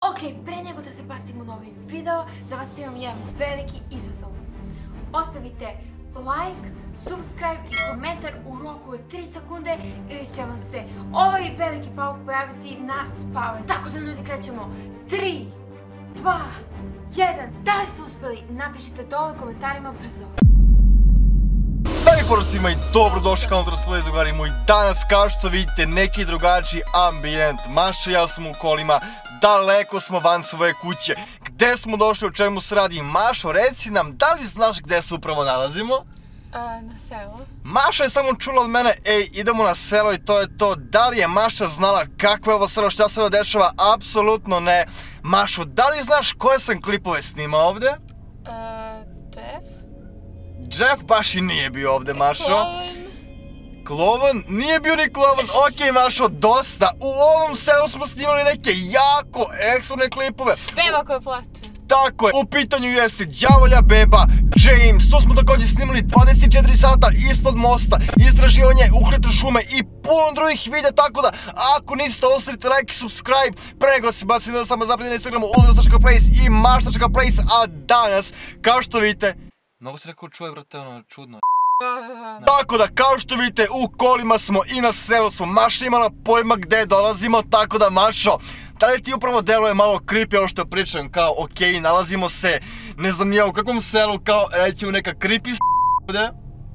Ok, pre nego da se bacimo u novi video, za vas imam jedan veliki izazov. Ostavite like, subscribe i komentar u roku od 3 sekunde ili će vam se ovaj veliki pauk pojaviti na spavanju. Tako da ljudi krećemo. 3, 2, 1. Da li ste uspjeli? Napišite dole u komentarima brzo. Daj pozdrav svima i dobrodošli kao svoj drugari moji. Danas kao što vidite neki drugačiji ambijent. Maša i ja smo u kolima, daleko smo van svoje kuće. Gde smo došli, o čemu se radi? Mašo, reci nam, da li znaš gde se upravo nalazimo? Na selu. Maša je samo čula od mene, ej, idemo na selo i to je to. Da li je Maša znala kakvo je ovo selo, šta se ovo dešava? Apsolutno ne. Mašo, da li znaš koje sam klipove snimao ovde? Jeff? Jeff baš i nije bio ovde, Mašo. Klovan? Nije bio ni Klovan. Okej, Mašo, dosta. U ovom selu smo snimali neke jako ekstremne klipove. Beba koja plače. Tako je, u pitanju jeste đavolja beba, James, tu smo također snimali 24 sata ispod mosta, istraživanje ukrete šume i puno drugih videa, tako da ako niste ostavite like i subscribe, pre nego se bacite na samo zapad na Instagramu ultra.place i maš.place, a danas, kao što vidite, mnogo se rekao čuje, brate, ono, čudno. Tako da, kao što vidite, u kolima smo i na selu smo. Maša imala pojma gde dolazimo, tako da, Mašo, da li ti upravo deluje malo creepy ovo što pričam, kao, okej, nalazimo se, ne znam nije u kakvom selu, kao, reći u neka creepy s***de?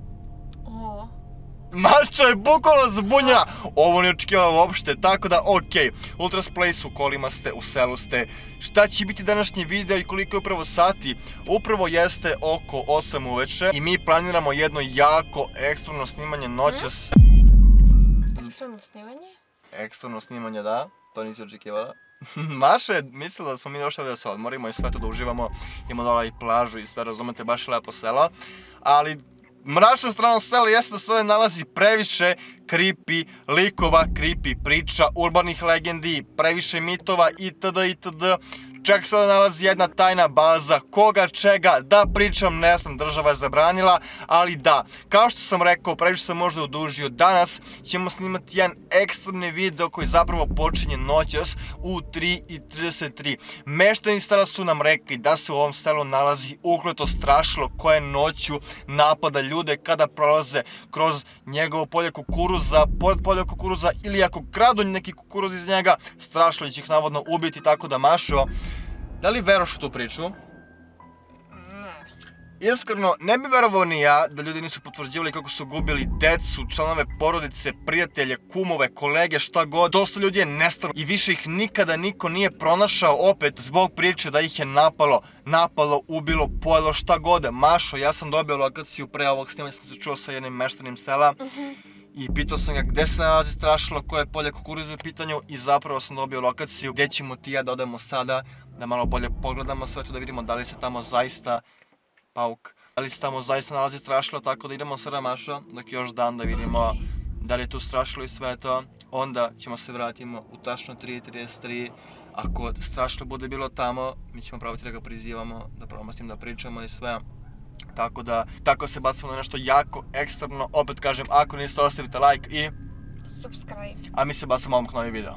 Maša je bukvalno zbunjena, ovo ne očekivala uopšte, tako da, okej, Ultras Place u kolima ste, u selu ste. Šta će biti današnji video i koliko je upravo sati? Upravo jeste oko 8 uveče i mi planiramo jedno jako ekstremno snimanje noćas. Ekstremno snimanje? Ekstremno snimanje, da, to nisi očekivala. Maša je mislila da smo mi došli da se odmorimo i sve to da uživamo, imamo dole i plažu i sve, razumete, baš je lepo selo, ali mračna strana sela jeste da se ovdje nalazi previše creepy likova, creepy priča, urbanih legendi, previše mitova itd. itd. Čak se ovdje nalazi jedna tajna baza, koga čega, da pričam ne znam, država je zabranila, ali da, kao što sam rekao, previše sam možda odužio, danas ćemo snimati jedan ekstremni video koji zapravo počinje noćas u 3:33. Meštani stara su nam rekli da se u ovom selu nalazi ukleto strašilo koje noću napada ljude kada prolaze kroz njegovo polje kukuruza, pored polja kukuruza ili ako kradu neki kukuruz iz njega, strašilo će ih navodno ubiti, tako da, Mašo, da li veruješ u tu priču? Ne. Iskreno, ne bi verovao ni ja da ljudi nisu potvrđivali kako su gubili decu, članove porodice, prijatelje, kumove, kolege, šta god. Dosta ljudi je nestalo i više ih nikada niko nije pronašao opet zbog priče da ih je napalo, ubilo, pojelo, šta god. Mašo, ja sam dobio lokaciju pre ovog snimanja, sam se čuo sa jednim meštanim sela. I pitao sam ga gde se nalazi strašilo, koje je polje kukuruza u pitanju i zapravo sam dobio lokaciju gdje ćemo ti ja da odemo sada, da malo bolje pogledamo sve to, da vidimo da li se tamo zaista pauk, da li se tamo zaista nalazi strašilo, tako da idemo sada, Mašo, dok još dan da vidimo da li je tu strašilo i sve to, onda ćemo se vratimo u tačno 3:33, ako strašilo bude bilo tamo, mi ćemo probati da ga prizivamo, da probamo s njim da pričamo i sve. Tako da, tako se bacimo na nešto jako ekstremno, opet kažem, ako niste ostavite like i Subscribe. A mi se bacimo odmah na novi video.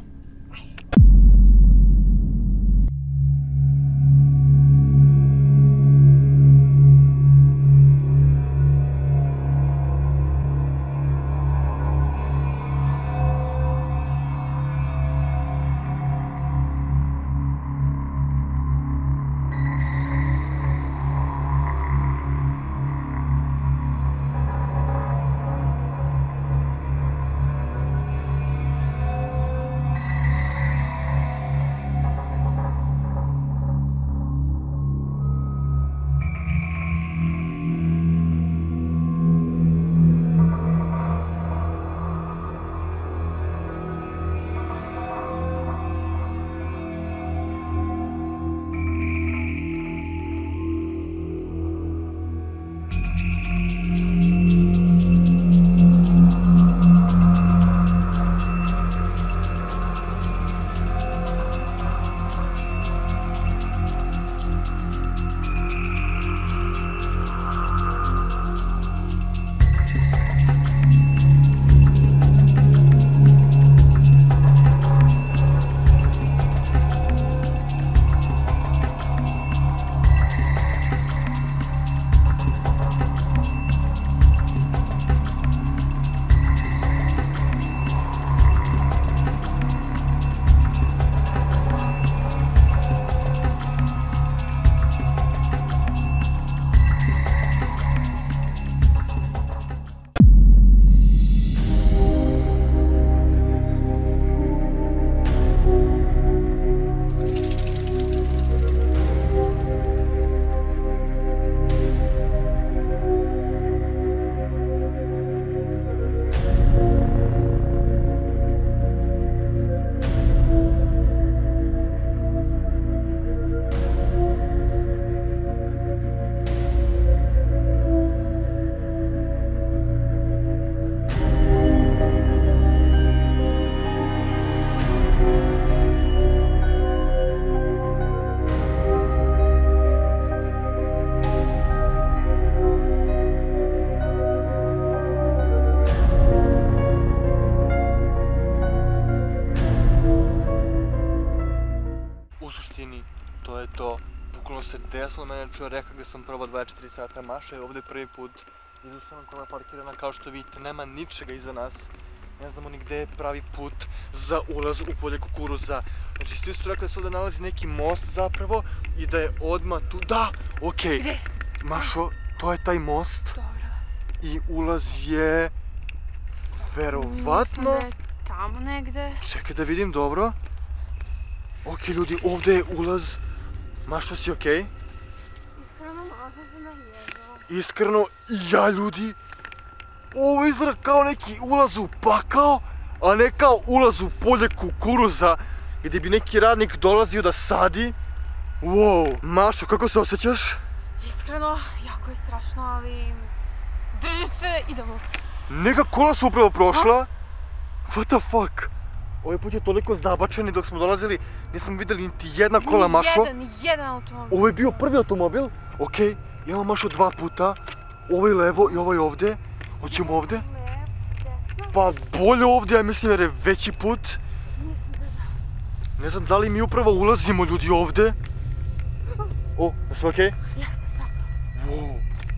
suštini, to je to. Bukvalno se desilo mene čuo reka gdje sam probao 24 sata. Maša je ovdje prvi put. Izustavno kola parkirana, kao što vidite, nema ničega iza nas. Ne znamo ni gdje je pravi put za ulaz u polje kukuruza. Znači, svi su rekli da se ovdje nalazi neki most zapravo i da je odmah tu. Da, okej. Gdje? Mašo, to je taj most. Dobro. I ulaz je... verovatno... Mislim da je tamo negde. Čekaj da vidim, dobro. Okej, ljudi, ovdje je ulaz. Mašo, si okej? Iskreno, malo sam se naježala. Iskreno, i ja, ljudi. Ovo izgleda kao neki ulaz u pakao, a ne kao ulaz u polje kukuruza, gdje bi neki radnik dolazio da sadi. Wow, Mašo, kako se osjećaš? Iskreno, jako je strašno, ali... drži se, idemo. Neka kola su upravo prošla. What the fuck? Ovaj put je toliko zabačen i dok smo dolazili nisam vidjeli niti jedna kola, Mašo. Ni jedan automobil. Ovo je bio prvi automobil. Okej, imamo Mašo dva puta. Ovaj levo i ovaj ovdje. Hoćemo ovdje? Pa bolje ovdje, ja mislim, jer je veći put. Mislim da da. Ne znam da li mi upravo ulazimo, ljudi, ovdje. O, sve okej? Jasno, tako. Wow.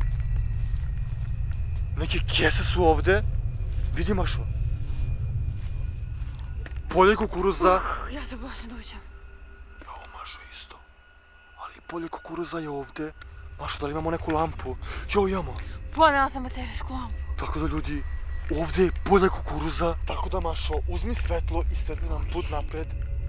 Neke kese su ovdje. Vidi, Mašo. Polje kukuruza. Ja se plašim da uđem. Jao, Mašo, isto. Ali polje kukuruza je ovdje. Mašo, da li imamo neku lampu? Jo, imamo. Ponela sam baterijsku lampu. Tako da, ljudi, ovdje je polje kukuruza. Tako da, Mašo, uzmi svetlo i svetli nam put napred.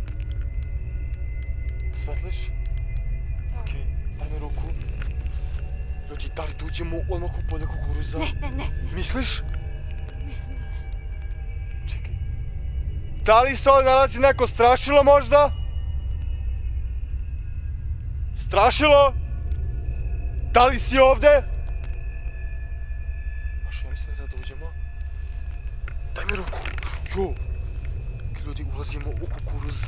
Svetliš? Okej, daj mi ruku. Ljudi, da li da uđemo odmah u polje kukuruza? Ne. Misliš? Mislim da ne. Čekaj. Da li se ovdje nalazi neko strašilo možda? Strašilo? Da li si ovdje? Mašo, ja mislim da treba da uđemo. Daj mi ruku. Jo. Ljudi, ulazimo u kukuruz.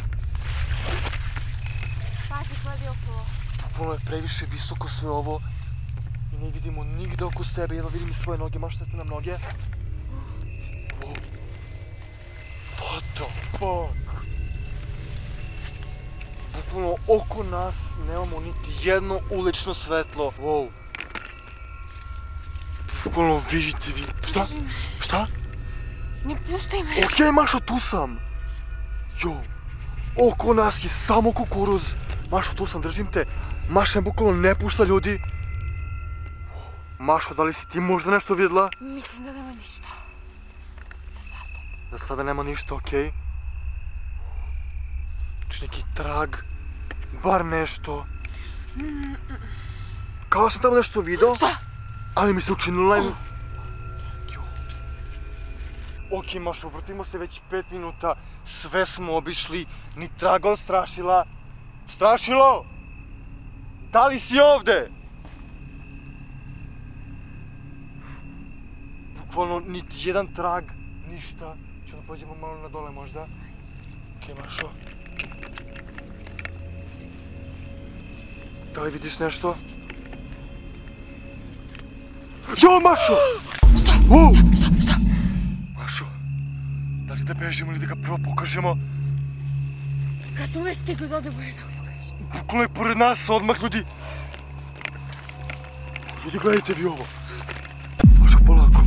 Pazi, gledi okolo. Bukvalno je previše visoko sve ovo. I ne vidimo nigde oko sebe. Jedno vidim i svoje noge. Mašo, sesti nam noge. Wow. What the fuck? Bukvalno oko nas nemamo niti jedno ulično svetlo. Wow. Bukvalno vidite vi. Šta? Drži me. Šta? Ne puštaj me. Okej, Mašo, tu sam. Jo. Oko nas je samo kukuruz. Mašo, tu sam, držim te. Maša me bukvalno ne pušta, ljudi. Mašo, da li si ti možda nešto vidjela? Mislim da nema ništa. Za sada. Za sada nema ništa, okej. Znači neki trag. Bar nešto. Kao sam tamo nešto vidio. Šta? Ali mi se učinilo Jo. Okej, Mašo, vrtimo se već 5 minuta. Sve smo obišli. Ni traga od strašila. Strašilo! Da li si ovdje? Bukvalno niti jedan trag. Ništa. Ćemo da pođemo malo na dole možda. Okej, Mašo. Da li vidiš nešto? Jo, Mašo! Šta? Wow! Šta? Mašo, da li da bežimo ili da ga prvo pokažemo? Kad smo već stigli do ovdje, bolje da ga pokažeš. Bukvalno je pored nas odmah, ljudi. Ljudi, gledajte vi ovo. Mašo, polako.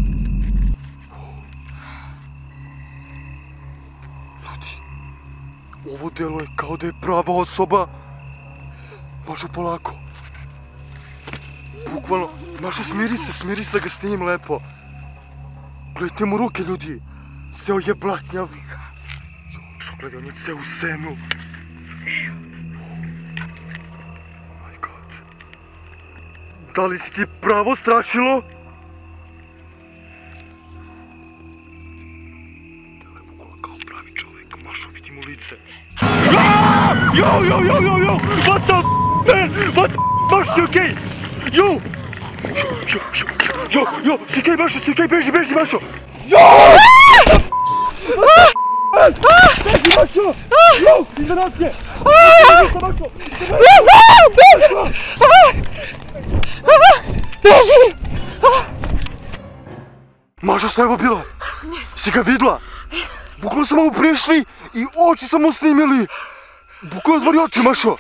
Ljudi, ovo delo je kao da je prava osoba. Mašo, polako. Bukvalno, Mašo, smiri se da ga snimim lepo. Gledajte mu ruke, ljudi. Ceo je blatnjav. Mašo, gledaj, on je ceo u senu. Oh my god. Da li si ti pravo strašilo? Dele bukvalno kao pravi čovjek. Mašo, vidi mu lice. Jo! What the man? What the... Mašo, si okej? Jo! Jo! Si okej, Mašo, si okej? Beži, Mašo! Jo! Beži, Mašo! Jo! Iza nas je! Mašo! Beži! Mašo, šta je ovo bilo? Ne znam. Si ga vidla? Bukvalno smo mu prišli i oči smo mu snimili. Bukvalno otvori oči, Mašo!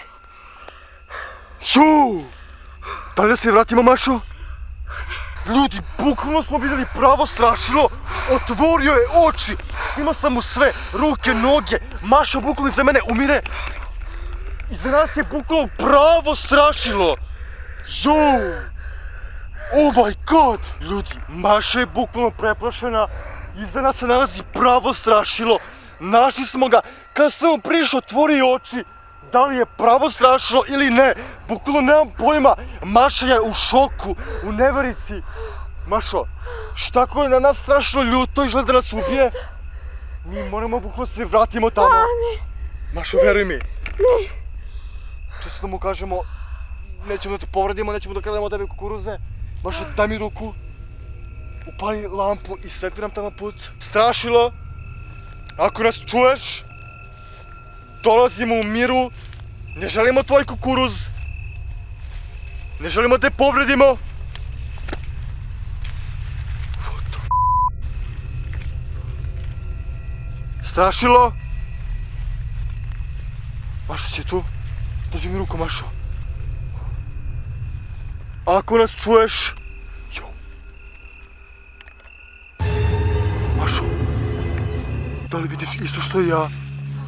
Ju! Da li da se vratimo, Mašo? Ljudi, bukvalno smo vidjeli pravo strašilo, otvorio je oči, snimao sam mu sve, ruke, noge, Mašo bukvalno iza mene umire. Iza nas je bukvalno pravo strašilo. Ju! Oh my god! Ljudi, Maša je bukvalno preplašena, iza nas se nalazi pravo strašilo, našli smo ga, kada sam mu prišao, otvorio oči. Da li je pravo strašilo ili ne, bukvalno nemam pojma, Maša je u šoku, u neverici. Mašo, šta ako je na nas strašno ljuto i želi da nas ubije? Mi moramo bukvalno se vratimo tamo. Mašo, veruj mi. Često mu kažemo, nećemo da te povredimo, nećemo da krademo tebe kukuruze. Mašo, daj mi ruku, upali lampu i svetli nam tamo put. Strašilo, ako nas čuješ, dolazimo u miru, ne želimo tvoj kukuruz, ne želimo te povredimo. Strašilo? Mašo, si tu? Drži mi ruku, Mašo. Ako nas čuješ... Mašo, da li vidiš isto što i ja?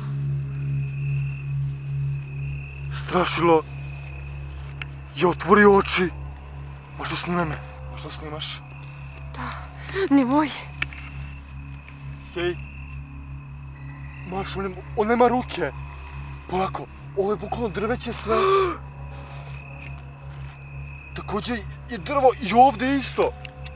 Strašilo, je otvorio oči. Mašo, snimaj me. Mašo, snimaš? Da, nemoj. Jej. Mašo, on nema ruke. Polako, ovo je bukvalno drveće sve. Također je drvo i ovdje isto.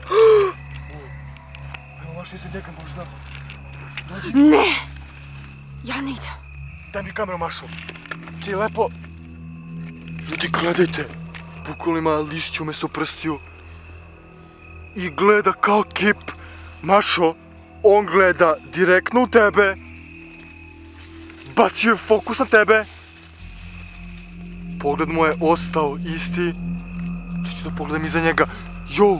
Evo, Mašo, iza njega možda. Dođi. Ne! Ja ne idem. Daj mi kameru, Mašo. Ti lepo... Ljudi, gledajte. Bukvalno ima lišće umesto prstiju. I gleda kao kip. Mašo, on gleda direktno u tebe. Bacio je fokus na tebe. Pogled mu je ostao isti. Ću da pogledam iza njega. Jo!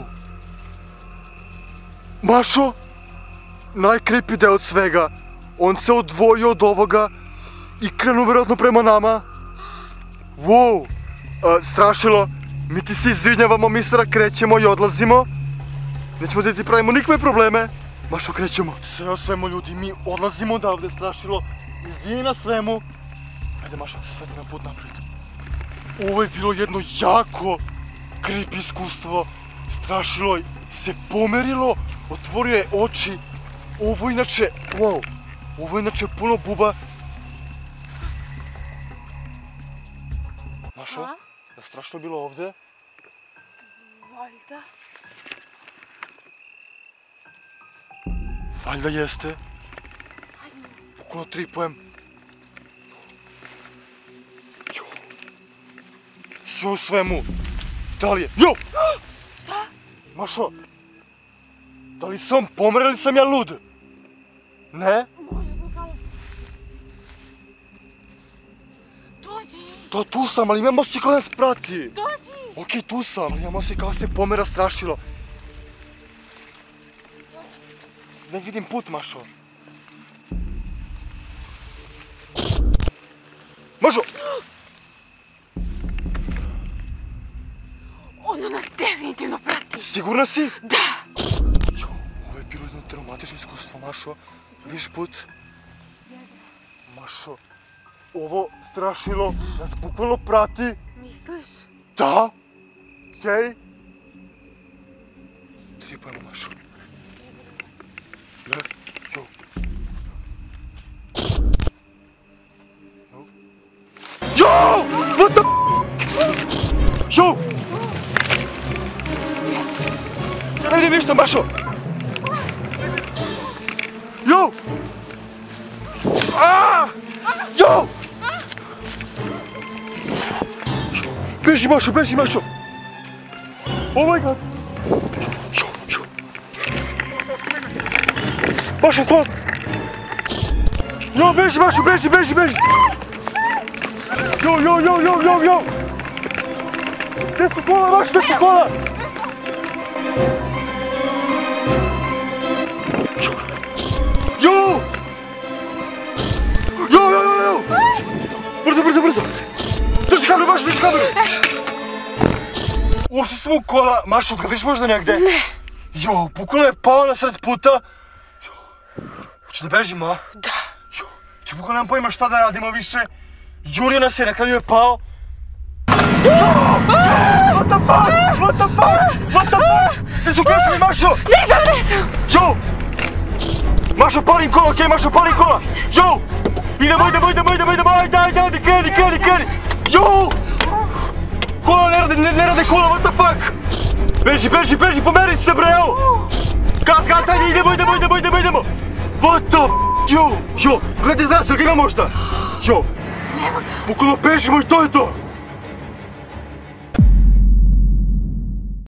Mašo! Najcreepy deo od svega. On se odvojio od ovoga i krenuo vjerojatno prema nama. Wow! Strašilo, mi ti se izvinjavamo, mi sada krećemo i odlazimo. Nećemo da ti pravimo nikakve probleme. Mašo, krećemo. Sve o svemu, ljudi, mi odlazimo odavde, Strašilo. Izvini na svemu. Ajde, Mašo, sveti nam put naprijed. Ovo je bilo jedno jako creepy iskustvo. Strašilo se pomerilo, otvorio je oči. Ovo inače, wow, ovo inače puno buba. Mašo, je strašno bilo ovdje? Valjda. Valjda jeste. Bukvalno tripujem. Jo. Sve u svemu. Da li je... Jo! Šta? Mašo, da li sam pomer ili sam ja lud? Ne? Možda sam samo... Dođi! Da, tu sam, ali imam osjećaj kao da nas prati. Dođi! Okej, tu sam, ali imam osjećaj kao da se pomera Strašilo. Ne vidim put, Mašo. Mašo! Ono nas definitivno prati. Sigurna si? Da! Jo, ovo je bilo jedno traumatično iskustvo, Mašo. Vidiš put? Mašo, ovo Strašilo nas bukvalno prati. Misliš? Da? Jej? Tripujemo, Mašo. Ne? Jo. Jo! What the... Jo! Ja ne vidim ništa, Mašo! Jo! Aaaa! Jo! Beži, Mašo, beži, Mašo! Oh my god! Jo, jo! Mašo, ko? Jo, beži, Mašo, beži, beži, beži! Jo, jo, jo, jo, jo, jo! Gdje su kola, Mašo, gdje su kola? Jo! Jo, jo, jo, jo! Brzo, brzo! Drži kameru, Mašo, drži kameru! Ušli smo u kola, Mašo, ga viš možda negde? Ne. Jo, bukvalno je pao na sred puta. Hoće da bežimo, a? Da. Jo, bukvalno nemam pojma šta da radimo više. Jurio nas je, na kraju je pao. What the fuck? What the fuck? What the fuck? Ti su ključevi, Mašo! Nisam! Jo! Mašo, palim kola, okej, Mašo, palim kola! Jo! Idemo, ajde, kreni! Jo! Kola ne rade kola, what the fuck? Beži, pomeri se, bre, evo! Gas, ajde, idemo! What the f***, jo! Gledaj za nas, jel ga ima možda? Jo! Nema ga. Bukvalno bežimo i to je to!